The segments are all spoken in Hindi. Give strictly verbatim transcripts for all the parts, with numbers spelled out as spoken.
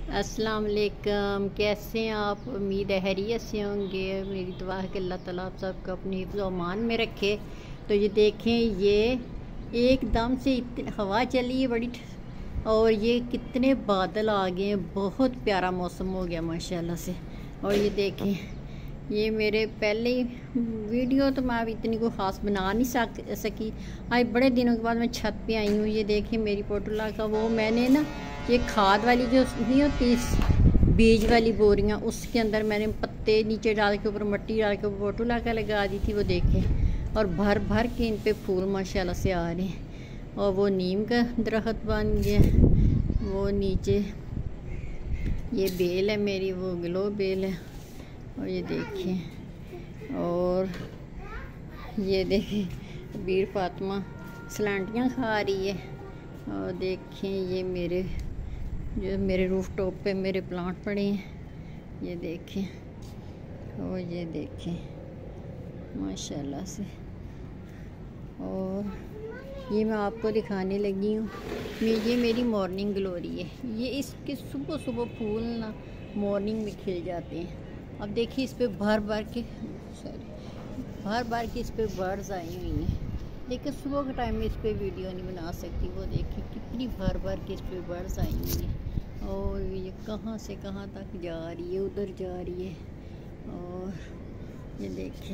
अस्सलाम वालेकुम। कैसे हैं आप? उम्मीद है खैरियत से होंगे। मेरी दुआ है कि अल्लाह ताला आप सबको अपनी हिफ्ज़ और अमान में रखे। तो ये देखें, ये एकदम से इतनी हवा चली है बड़ी, और ये कितने बादल आ गए हैं। बहुत प्यारा मौसम हो गया माशाल्लाह से। और ये देखें, ये मेरे पहले वीडियो तो मैं अभी इतनी को ख़ास बना नहीं सक सकी आज बड़े दिनों के बाद मैं छत पे आई हूँ। ये देखें मेरी पोटला का, वो मैंने ना ये खाद वाली जो नहीं होती बीज वाली बोरियाँ, उसके अंदर मैंने पत्ते नीचे डाल के ऊपर मिट्टी डाल के पोटला का लगा दी थी। वो देखें, और भर भर के इन पे फूल माशाल्लाह से आ रहे हैं। और वो नीम का दरख्त बन गया, वो नीचे ये बेल है मेरी, वो ग्लो बेल है। और ये देखें, और ये देखें बीर फातिमा सलांटियाँ खा रही है। और देखें ये मेरे जो मेरे रूफ टॉप पे मेरे प्लांट पड़े हैं, ये देखें। और ये देखें माशाल्लाह से। और ये मैं आपको दिखाने लगी हूँ, ये मेरी मॉर्निंग ग्लोरी है। ये इसके सुबह सुबह फूल ना मॉर्निंग में खिल जाते हैं। अब देखिए इस पे भर भर के सॉरी भर भर के इस पे बर्ड्स आई हुई हैं, लेकिन सुबह के टाइम में इस पे वीडियो नहीं बना सकती। वो देखिए कितनी भर भर के इस पे बर्ड्स आई हुई हैं। और ये कहाँ से कहाँ तक जा रही है, उधर जा रही है। और ये देखिए,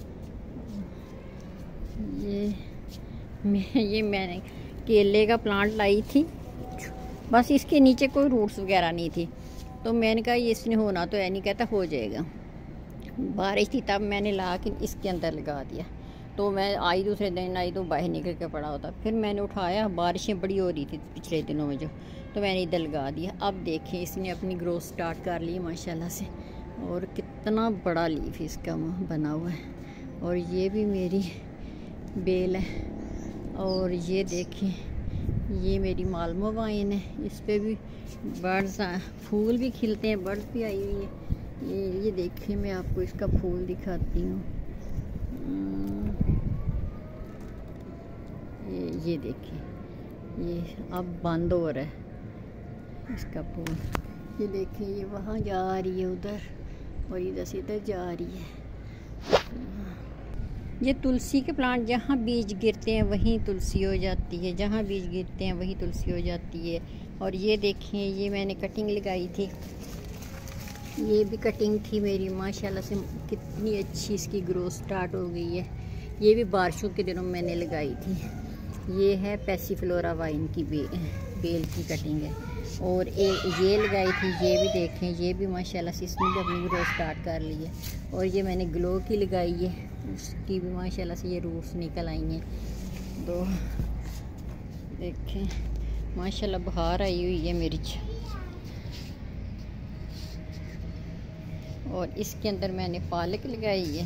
ये मैं ये मैंने केले का प्लांट लाई थी, बस इसके नीचे कोई रूट्स वगैरह नहीं थी। तो मैंने कहा ये इसने होना तो है नहीं, कहता हो जाएगा। बारिश थी तब मैंने ला के इसके अंदर लगा दिया। तो मैं आई दूसरे दिन आई तो बाहर निकल के पड़ा होता। फिर मैंने उठाया, बारिशें बड़ी हो रही थी पिछले दिनों में जो, तो मैंने इधर लगा दिया। अब देखें इसने अपनी ग्रोथ स्टार्ट कर ली माशाल्लाह से। और कितना बड़ा लीफ इसका बना हुआ है। और ये भी मेरी बेल है। और ये देखें, ये मेरी मालमो वाइन है, इस पर भी बर्ड्स फूल भी खिलते हैं, बर्ड्स भी आई हुई है। ये ये देखें, मैं आपको इसका फूल दिखाती हूँ। ये ये देखिए, ये अब बंद हो रहा है इसका फूल। ये देखिए, ये वहाँ जा रही है उधर, और इधर से इधर जा रही है। ये तुलसी के प्लांट, जहाँ बीज गिरते हैं वहीं तुलसी हो जाती है, जहाँ बीज गिरते हैं वहीं तुलसी हो जाती है। और ये देखें, ये मैंने कटिंग लगाई थी, ये भी कटिंग थी मेरी माशाल्लाह से। कितनी अच्छी इसकी ग्रोथ स्टार्ट हो गई है। ये भी बारिशों के दिनों में मैंने लगाई थी। ये है पैसीफ्लोरा वाइन की बे, बेल की कटिंग है। और एक ये लगाई थी, ये भी देखें, ये भी माशाल्लाह से इसने भी अपनी ग्रोथ स्टार्ट कर ली है। और ये मैंने ग्लो की लगाई है, उसकी भी माशाल्लाह से ये रूट्स निकल आई हैं। तो देखें माशाल्लाह बाहर आई हुई है मिर्च। और इसके अंदर मैंने पालक लगाई है,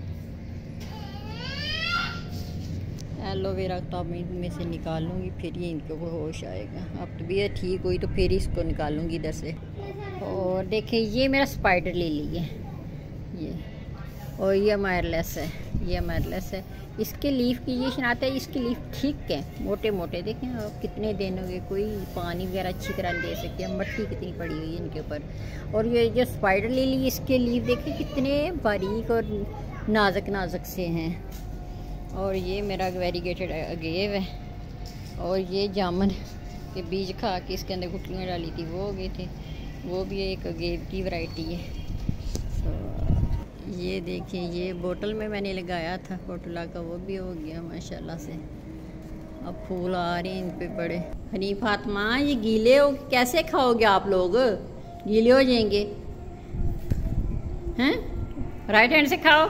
एलोवेरा तो अब इनमें से निकालूंगी, फिर ये इनको होश आएगा। अब तबीयत ठीक हुई तो फिर इसको निकालूंगी इधर से। और देखें, ये मेरा स्पाइडर लिली है ये, और ये अमेरलिस है, ये अमेरलिस है। इसके लीफ की ये शनात है, इसके लीफ ठीक है, मोटे मोटे। देखें अब कितने दिन हो गए, कोई पानी वगैरह अच्छी तरह नहीं दे सकते, मिट्टी कितनी पड़ी हुई है इनके ऊपर। और ये जो स्पाइडर लिली, इसके लीफ देखें कितने बारीक और नाजुक नाजुक से हैं। और ये मेरा वेरीगेटेड अगेव है। और ये जामुन के बीज खा के इसके अंदर गुठलियाँ डाली थी, वो हो गई थी, वो भी एक अगेव की वैरायटी है। तो ये देखिए, ये बोतल में मैंने लगाया था पोटला का, वो भी हो गया माशाल्लाह से। अब फूल आ रहे हैं इन पे बड़े। हनी फातिमा, ये गीले हो कैसे खाओगे आप लोग? गीले हो जाएंगे हैं, राइट हैंड से खाओ।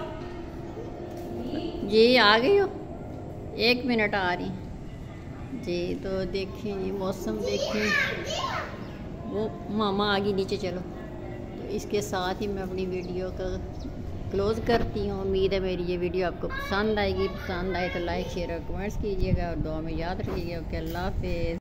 जी आ गई हो, एक मिनट आ रही जी। तो देखें ये मौसम देखें, वो मामा आ गई नीचे, चलो। तो इसके साथ ही मैं अपनी वीडियो का क्लोज़ करती हूँ। उम्मीद है मेरी ये वीडियो आपको पसंद आएगी। पसंद आए तो लाइक शेयर और कमेंट्स कीजिएगा, और दुआ में याद रखिएगा। ओके, अल्लाह हाफिज़।